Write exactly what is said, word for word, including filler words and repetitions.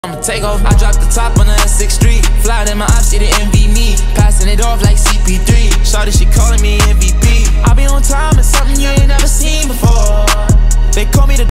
I'ma take off, I dropped the top on the sixth street. Fly in my ops, she didn't envy me. Passing it off like C P three. Shawty, she